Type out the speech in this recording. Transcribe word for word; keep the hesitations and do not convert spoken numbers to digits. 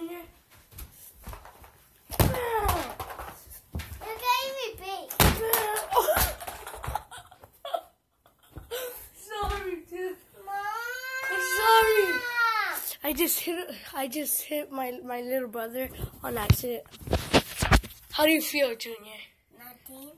Junior? You're getting me big. Sorry, dude. Mom. I'm sorry. I just hit. I just hit my my little brother on accident. How do you feel, Junior? Nothing.